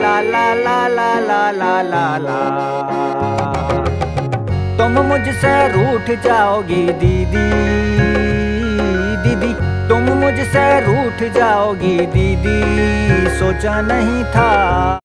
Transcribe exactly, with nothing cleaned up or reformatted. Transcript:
ला ला ला ला ला ला ला ला। तुम मुझसे रूठ जाओगी दीदी, दीदी तुम मुझसे रूठ जाओगी दीदी, सोचा नहीं था।